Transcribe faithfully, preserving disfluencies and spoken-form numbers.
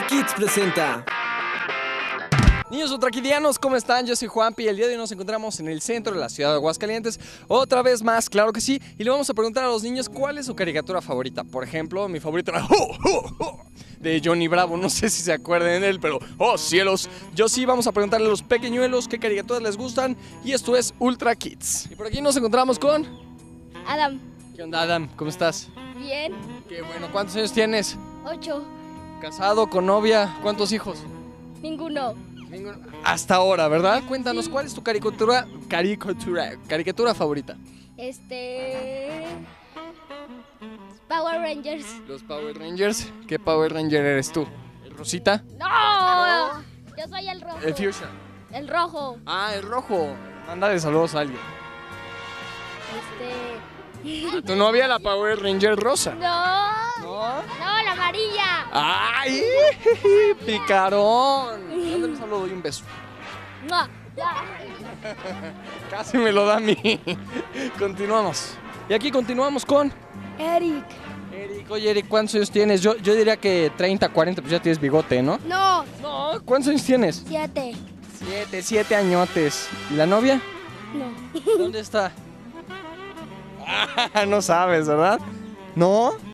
Kids presenta. Niños ultraquidianos, ¿cómo están? Yo soy Juanpi y el día de hoy nos encontramos en el centro de la ciudad de Aguascalientes. Otra vez más, claro que sí. Y le vamos a preguntar a los niños cuál es su caricatura favorita. Por ejemplo, mi favorita era ¡Oh, oh, oh! De Johnny Bravo. No sé si se acuerdan de él, pero ¡oh, cielos! Yo sí, vamos a preguntarle a los pequeñuelos qué caricaturas les gustan. Y esto es Ultra Kids. Y por aquí nos encontramos con... Adam. ¿Qué onda, Adam? ¿Cómo estás? Bien. Qué bueno. ¿Cuántos años tienes? Ocho. ¿Casado, con novia? ¿Cuántos hijos? Ninguno. Ninguno. Hasta ahora, ¿verdad? Cuéntanos, ¿cuál es tu caricatura, caricatura, caricatura favorita? Este... Power Rangers. Los Power Rangers. ¿Qué Power Ranger eres tú? ¿El Rosita? ¡No! Yo soy el rojo. El Fuchsia. El rojo. Ah, el rojo. Mándale saludos a alguien. Este... ¿A tu novia la Power Ranger rosa? No. ¿No? No, la amarilla. ¡Ay! ¡Picarón! Mándale un saludo y un beso. No. Ya. Casi me lo da a mí. Continuamos. Y aquí continuamos con... Eric. Eric, oye Eric, ¿cuántos años tienes? Yo, yo diría que treinta, cuarenta, pues ya tienes bigote, ¿no? No. No, ¿cuántos años tienes? Siete. Siete, siete añotes. ¿Y la novia? No. ¿Dónde está? Ah, no sabes, ¿verdad? ¿No?